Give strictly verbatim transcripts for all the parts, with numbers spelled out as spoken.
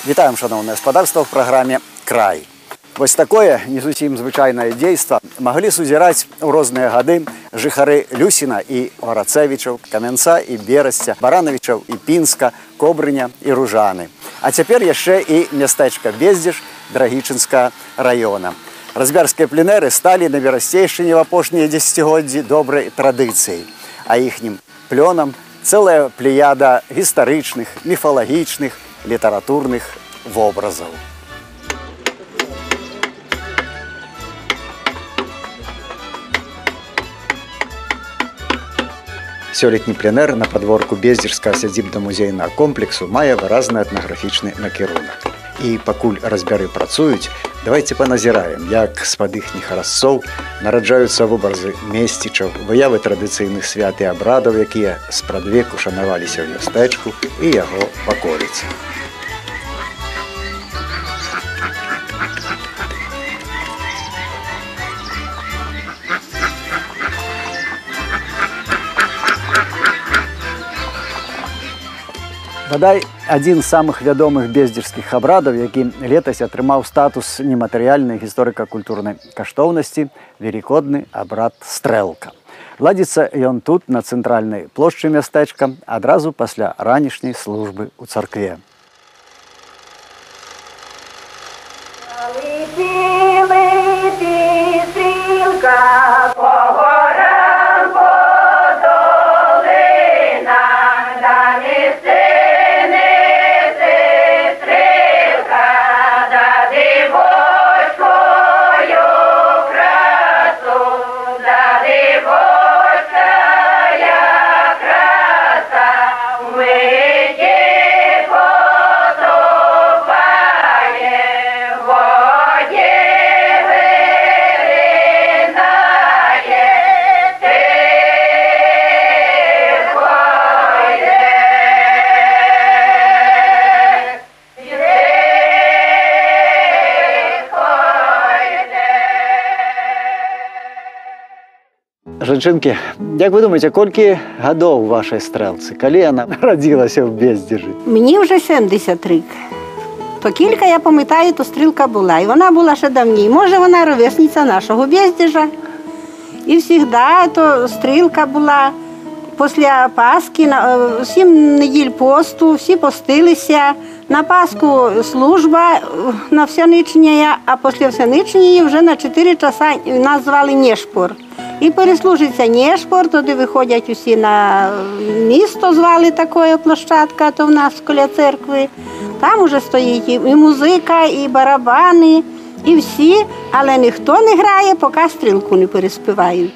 Вітаем, шановне гаспадарства, в праграме «Край». Вось такое не зусім звычайнае дзейства маглі сузіраць у розныя гады жыхары Люсіна і Варацэвічаў, Камянца і Берасця, Баранавічаў і Пінска, Кобрыня і Ружаны. А цяпер яшчэ і мястэчка Бездзеж Драгічынскага раёна. Разьбярскія пленэры сталі на Берасцейшчыне в апошнія дзесяцігоддзі добрай традыцыяй, а іхнім плёнам цэлая плеяда гістарычных, міфалагічных, літаратурных вобразаў. Сёлетні пленэр на падворку Бездзежскага сядзібна-музейнага комплексу мае выразны этнаграфічны накірунак. І пакуль разьбяры працуюць, давайте паназіраем, як з-пад іхніх разцоў нараджаюцца вобразы месцічаў, выявы традыцыйных свят і абрадаў, якія спрадвеку шанаваліся ў мястэчку і яго ваколіцы. Бадай, адзін з самых вядомых бездзежскіх абрадаў, які летась атрымаў статус нематэрыяльнай гісторыка-культурнай каштоўнасці, велікодны абрад стрэлка. Ладзіцца ён тут, на цэнтральнай плошчы мястэчка, адразу пасля ранішняй службы ў царкве. Жанчынкі, як вы думаеце, колькі гадоў вашай стрэлцы? Калі яна нарадзілася ў Бездзежы? Мені вже сімдесят рік. То кілька, я пам'ятаю, то стрілка була. І вона була ще давні. Може, вона ровесниця нашого Бездзежа. І завжди то стрілка була. Після Пасхи, сім неділь посту, всі постилися. На Пасху служба на всеничення, а після всеничення вже на чотири часа нас звали Нєшпор. І переслужиться Нєшпор, туди виходять усі на місто, звали такою площадка, то в нас біля церкви. Там вже стоїть і музика, і барабани, і всі, але ніхто не грає, поки стрілку не переспівають.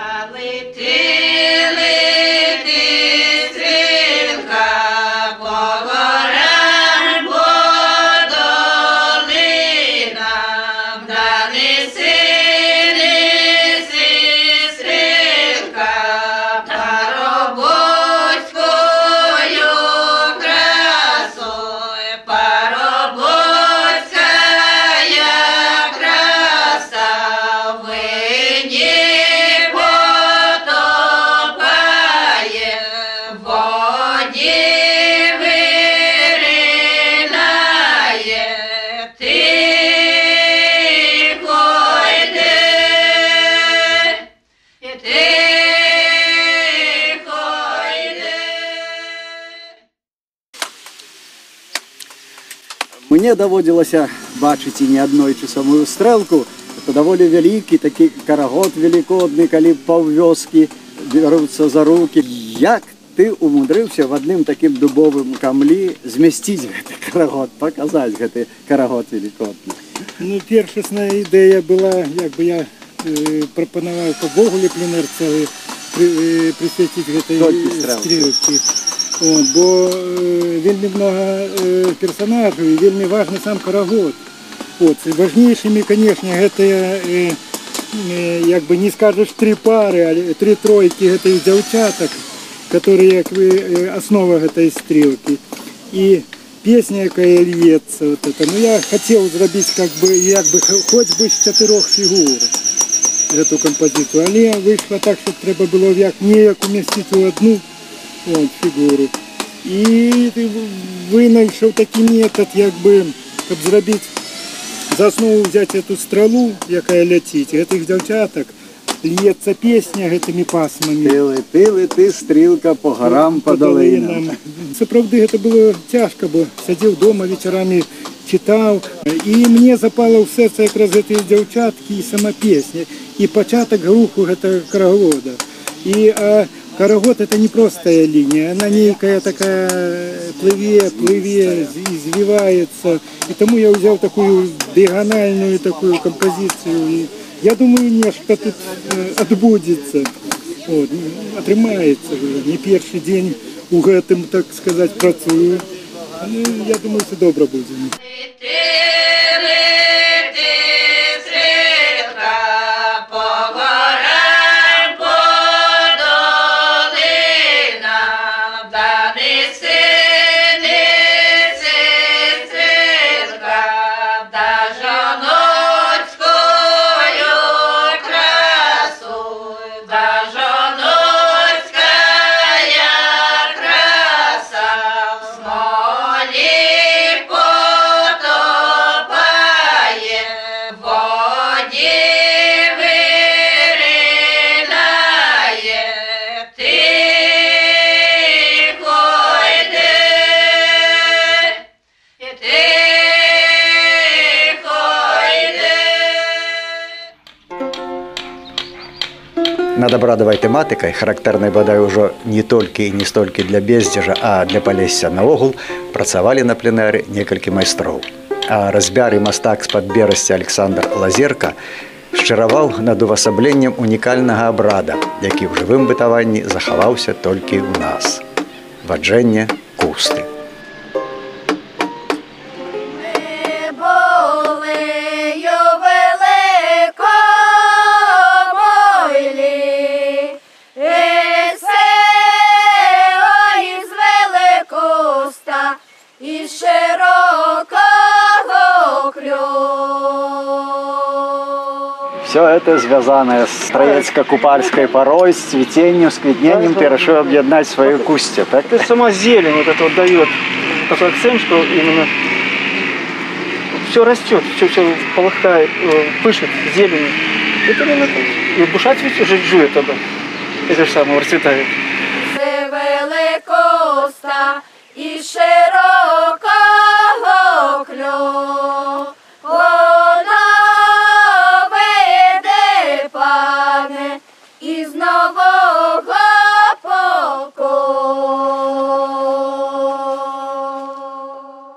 Мне даводзілася бачыць і не аднойчы самую стрэлку. Это даволі вялікі такі карагод велікодны, калі паўвёскі бяруцца за рукі. Як ты умудрыўся в адным такім дубовым камлі змясціць гэты карагод, паказаць гэты карагод велікодны? Ну, першасная ідэя была, як бы я э, прапанаваў павогуле пленэр цэлы пры, э, прысвяціць гэтай стрэлкі. Вот, бо э, вельмі много э, персонажаў і вельмі важны сам карагод. Вот, важнейшими, конечно, гэтыя, э, э, як бы не скажешь, три пары, а три тройки гэтых дзяўчатак, которые як бы э, основа гэтай стрелки. И песня, якая льецца, вот это. Ну, я хотел зрабіць как бы, як бы, хоть бы з чатырох фігур эту композицию, але выйшла так, что трэба было як неяк уместить у одну вот, фигуру. І винайшов такий метод, якби, щоб зробити, за основу взяти цю стрелу, яка летить, цих дівчаток, лється пісня цими пасмами. Ти лети, лети, стрілка по горам, по долинам. Це, правда, це було тяжко, бо сидів вдома вечорами, читав. І мені запало в серце якраз ці дівчатки і сама пісня. І початок руху цього карагода. І а, карагод – це не простая лінія, вона некая така пливе, пливе, звивається. І тому я взяв таку диагональну таку композицію. І я думаю, нечто тут відбудеться, от, отримається. Не перший день у гэтым, так сказати, працюю. Ну, я думаю, все добре буде. Над абрадавай тэматыкай, характэрнай бадай ужо не толькі і не столькі для Бездзежа, а для Палесся наогул, працавалі на пленэры некалькі майстроў. А разьбяр і мастак з-пад Берасці Александр Лазерка шчыраваў над увасабленнем унікальнага абрада, які ў жывым бытаванні захаваўся толькі ў нас. Ваджэнне кусты. Все это, связанное с троецко-купальской порой, с цветением, с квитнением, ты решил объединять в свою кусте, так? Это сама зелень вот это вот дает такой акцент, что именно все растет, все, все полыхает, пышет зеленью. Это именно так. И душа цветет, уже жует тогда. Это же самое расцветает. Великоста і широкого кльону. Із нового покою.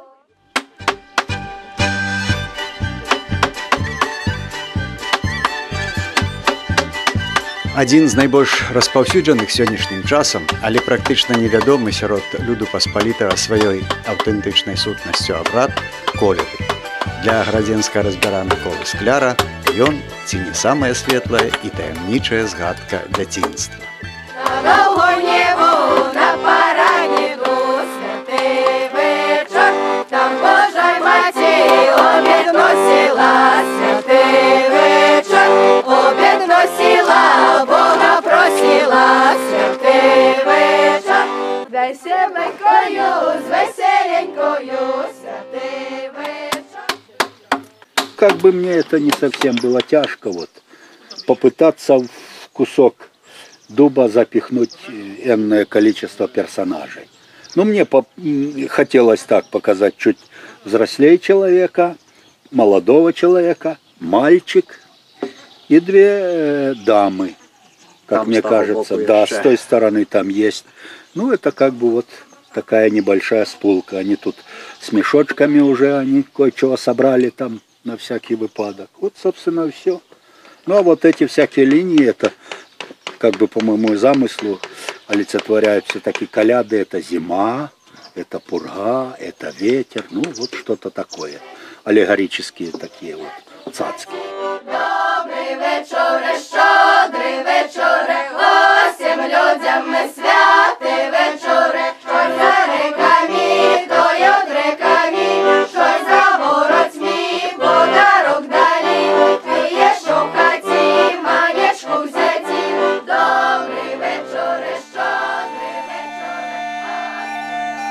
Адзін з найбольш распаўсюджаных сённяшнім часам, але практычна невядомы сярод люду паспалітага сваёй аўтэнтычнай сутнасцю абрад коляды. Для градзенска разбяра Міколы Скляра ён ці не самая светлая і таямнічая згадка дзяцінства. На довгу небу, на параніку, святий вечір, там Божа й маті обід носила, святий вечір, обід носила, Бога просила, святий вечір, веселенькою, з веселенькою, святий вечір. Как бы мне это не совсем было тяжко, вот, попытаться в кусок дуба запихнуть энное количество персонажей. Но мне по хотелось так показать чуть взрослее человека, молодого человека, мальчик и две дамы, как там, мне кажется. Да, с той стороны там есть. Ну, это как бы вот такая небольшая сплулка. Они тут с мешочками уже, они кое-чего собрали там на всякий выпадок. Вот, собственно, и все. Ну, а вот эти всякие линии, это, как бы по моему замыслу, олицетворяют все-таки коляды. Это зима, это пурга, это ветер. Ну, вот что-то такое. Аллегорические такие вот цацки. Добрий вечоре, щодрий вечоре, усім людям ми святий вечоре, що за реками, то й од реками, що за воротьми, подарок далі, твіє, що в хаті, манечку взяті. Добрий вечоре, щодрий вечоре.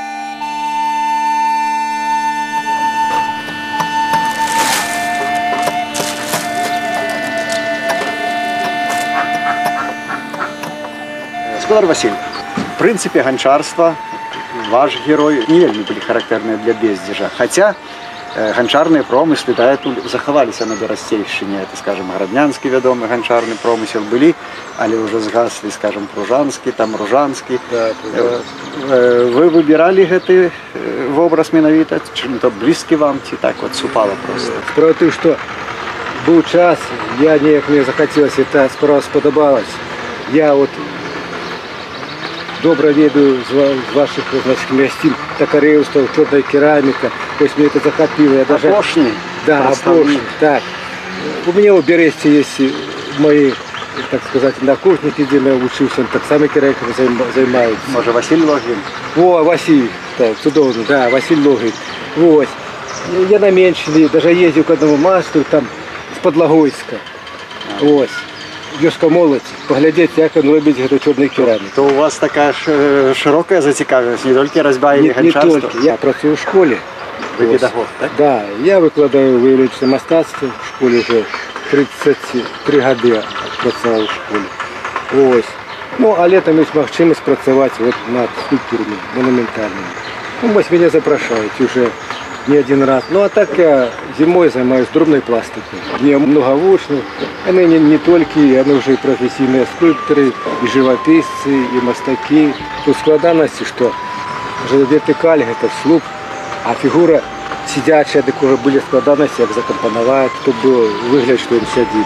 Господар Василь, в принципе, гончарство, ваш герой не вельмі были характерны для Бездзержа. Хотя э, гончарные промыслы, да, тут заховались на Берасцейшчыне. Это, скажем, Граднянский ведомый гончарный промысел были, але уже сгасли, скажем, Пружанский, там Ружанский. Да, э, э, вы выбирали гэты э, образ менавіта, чым-то близкий вам, ці так вот супало просто? Справа тым, што быў час, я неяк мне захацелася, эта справа спадабалась. Я вот добра ведаю з ва- з ваших, значит, мясцін такарэўстваў, чорная кераміка. Вось мне это захапіла. Я даже... Апошні Да, представник. опошний, так. У меня у Бересте есть мои, так сказать, однокурсники, где я учился, он так само керамикой занимается. Може, Василь Логін? О, Василий, так, чудовно, да, Василий Логин. Вот. Я на меньшине даже ездил к одному мастеру, там, с Подлагойска. Вот. Вёска молодь, поглядеть, як он робить эту черную керамику. То у вас така ж широкая зацікавленість, не тільки різьба і Не, не гончарство? только. Я працюю в школе. Ви Вот. педагог, так? Да, я викладаю виявлячне мистецтво в школі вже тридцять три роки працював у школі. Ось. Ну, а літом є можливість працювати от над скульптурами монументальними. Ну, ось мене запрошують вже не один раз. Ну, а так я зимою займаюся дробною пластикою. Мне много учнів. Вони не, не тільки, вони вже і професійні скульптори, і живописці, і мастаки. Тут складаності, що вертикаль – це слуп, а фігура сидячая, до кого були складаності, як закомпонувати, щоб було вигляд, що він сидить.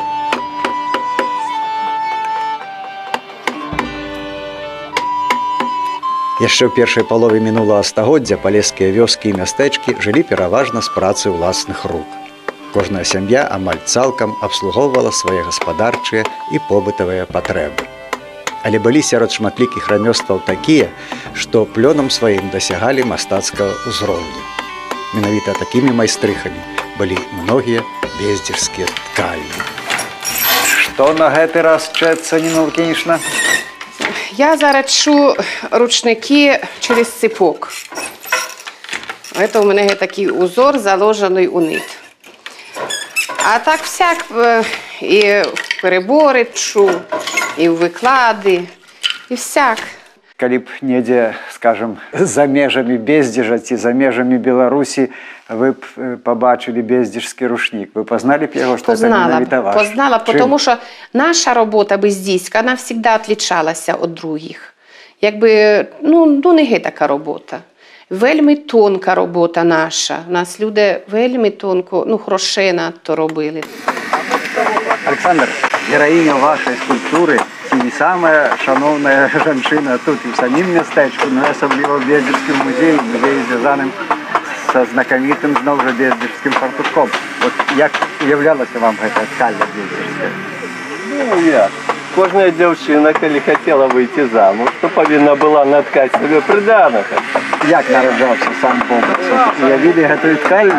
Яшчэ ў першай палове мінулага стагоддзя палескія вёскі і мястэчкі жылі пераважна з працы ўласных рук. Кожная сям'я амаль цалкам абслугоўвала свае гаспадарчыя і побытавыя патрэбы. Але былі сярод шматлікіх рамёстваў такія, што плёнам сваім дасягалі мастацкага ўзроўню. Менавіта такімі майстрыхамі былі многія бездзержскія ткальні. Што на гэты раз чэцца, Ніна Лукінішна? Я зараз чу ручники через ципок. Это у мене такий узор, заложений у нит. А так всяк і перебори чу, і виклади, і всяк. Калі б недзе, скажем, за межамі Бездзержа ці за межамі Беларусі вы б побачили бездзержскі рушнік, ви познали б його, що це менавіта ваш? Познала, Чим? тому що наша робота бездійська, вона завжди відрізнялася від других. Якби, ну, ну не є така робота. Вельми тонка робота наша. У нас люди вельми тонко, ну, грошей надто робили. Олександр, героїня вашої скульптури – це не сама шановна жінка тут і в самім містечку, але особливо в Бездзержському музеї, музеї зв'язаним со знакомитым, знову же, бездзержским фартушком. Вот як уявлялася вам эта ткальня бездзержская? Ну, як? Кожна дівчина, коли хотіла вийти замуж, то повинна була наткати собі приданого. Як народжався сам образ? Уявили гэтую ткальню?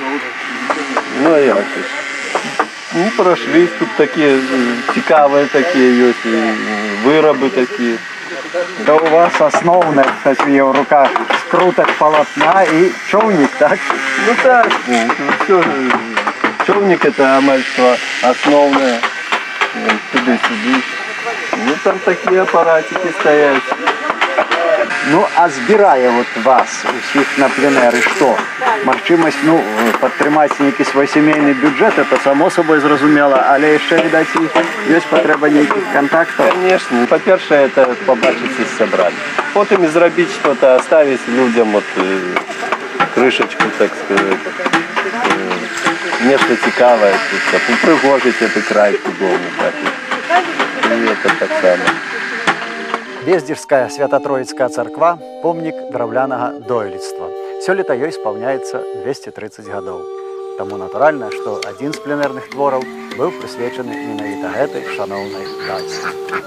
Ну, як ж. Ну, пройшлись, тут такі цікаві такі є, вироби такі. Да у вас основне, кстати, в його руках скруток полотна і човник, так? Ну так, все, човник это амальство основное, туди-сюди. Ну там такі апаратики стоять. Ну, а збирає от вас, усіх на пленери, що? Магчимость, ну, підтримати якийсь свій сімейний бюджет, це само собою зрозуміло, але ще, видать, є потреба ніяких контактів. Конечно. По-перше, это побачиться с собрать. Потом зробить что-то, оставить людям вот, э, крышечку, так сказать. Э, нечто цікаве, пригожить этот край чудовно. Так. И это так само. Бездзержская Свято-Троицкая царква – помнік драўлянага дойлідства. Сёлета ёй спаўняецца двести тридцать гадоў. Таму натуральна, што адзін з пленэрных твораў быў прысвечаны менавіта гэтай шаноўнай даце.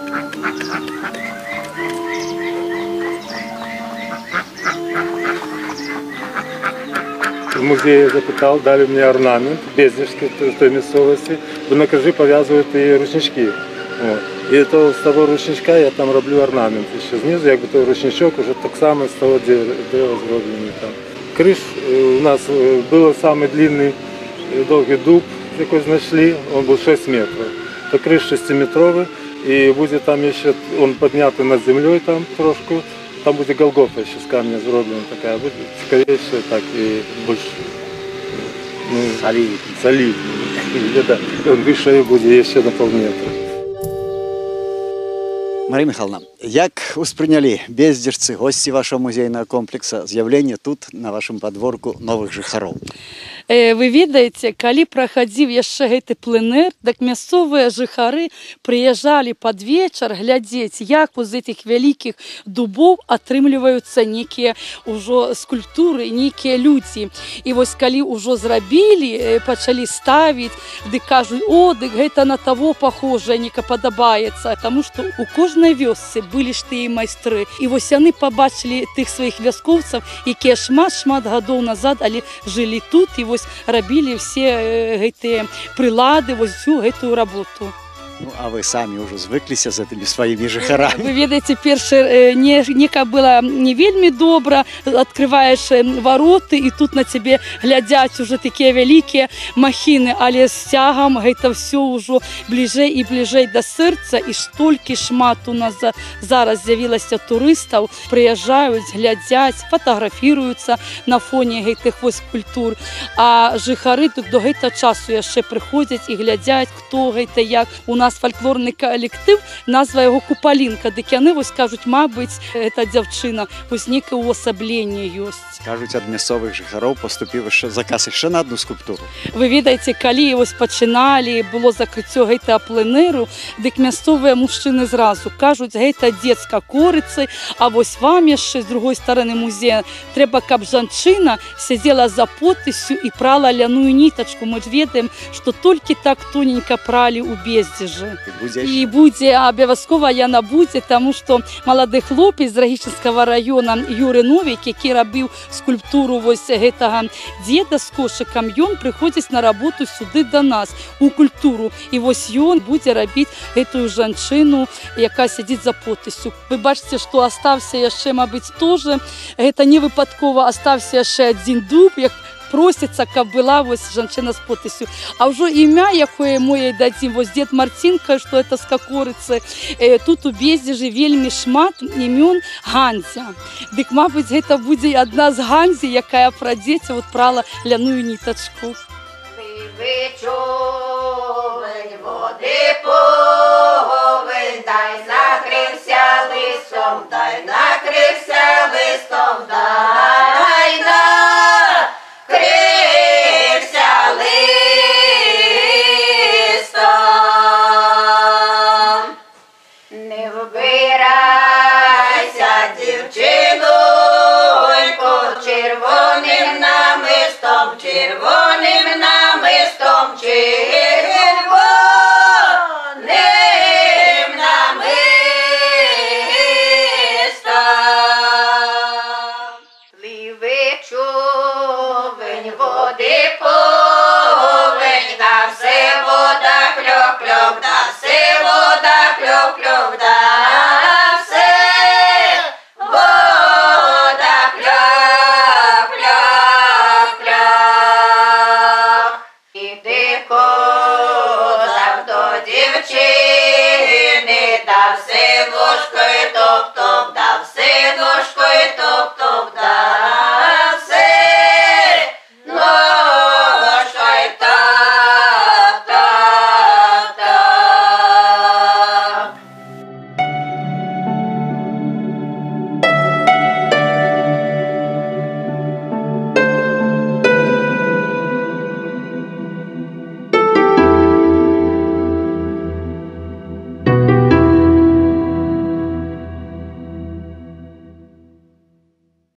В музее запытал, дали мне орнамент бездзержский в той местности. На крыжи повязывают и ручнички. Вот. И это, с того ручничка я там роблю орнамент. Еще снизу, як бы той ручничок уже так само с того дерева зроблений там. Крыш у нас был самый длинный долгий дуб, який знайшли, он был шесть метров. То крыш шестиметровый, І буде там ще, він піднятий над землею там трошки. Там буде Голгофа ще з камня зроблена така, буде скоріше так і більш ну, солідний. Солідний. Він вище буде ще на півметра. Марія Михайловна, як усприйняли бездежцы, гості вашого музейного комплексу, з'явлення тут, на вашому подворку, нових жихаров? Вы ведаеце, калі прахадзіў яшчэ гэты пленэр, дык мясцовыя жыхары прыязджалі пад вечар глядзець, як з гэтых вялікіх дубоў атрымліваюцца некія ўжо скульптуры, некія людзі. І вось калі ўжо зрабілі, пачалі ставіць, дык кажуць: о, дык гэта на таго пахожае, нека падабаецца, таму што у кожнай вёсцы былі ж тыя майстры. І вось яны пабачылі тых сваіх вяскоўцаў, якія шмат-шмат гадоў назад, але жылі тут, і вось рабілі все гэтыя прылады, вось всю гэтую работу. Ну, а вы самі ўжо звыкліся з гэтымі сваімі жыхарамі? Вы ведаеце, першы не, нека было не вельмі добра, адкрываеш вароты, і тут на цябе глядзяць уже такія вялікія махіны, але з цягам гэта все ўжо бліжэй і бліжэй да сэрца, і столькі шмат у нас зараз з'явілася турыстаў, прыязджаюць, глядзяць, фатаграфіруюцца на фоне гэтых вось культур. А жыхары тут до гэтага часу яшчэ прыходзяць і глядзяць, хто гэта, як. У нас фальклорны калектыў, назва яго Купалінка, дык яны вось кажуць, мабыць, гэта дзяўчына, вось некае ўвасабленне ёсць. Кажуць, ад мясцовых жыхароў паступіў яшчэ заказ яшчэ на адну скульптуру. Вы ведаеце, калі вось пачыналі, было закрыццё гэтага пленэру, дык мясцовыя мужчыны зразу кажуць, гэта дзецка корыцы, а вось вам яшчэ з другой стараны музея трэба, каб жанчына сядзела за подпісю і прала ляную нітачку. Мы ж ведаем, што толькі так тоненька пралі ў бездзежы. І будзе, абавязкова яна будзе, таму што малады хлопец з Рагічынскага раёна Юры Новік, які рабіў скульптуру вось гэтага дзеда з кошыкам, ён прыходзіць на работу сюды да нас, у культуру. І вось ён будзе рабіць гэтую жанчыну, якая сядзіць за подпісю. Вы бачыце, што астаўся яшчэ, мабыць, тоже, гэта не выпадкова, астаўся яшчэ адзін дуб, як просіцца, каб была вось жанчына з подпісю. А ўжо імя, якое мы ёй дадзім, вось дзед Марцінка, што это з Какорыцы, тут у Бездзежы вельмі шмат імён Ганзя. Дык, мабыць, гэта будзе адна з Ганзі, якая пра дзеці вот прала ляную нітачку. Пливи човен, води повен, дай накрився листом, дай накрився листом, дай накрився листом. Не вбирайся, дівчинонько, червоним намистом, червоним намистом, червоним намистом. Пливи човен, води по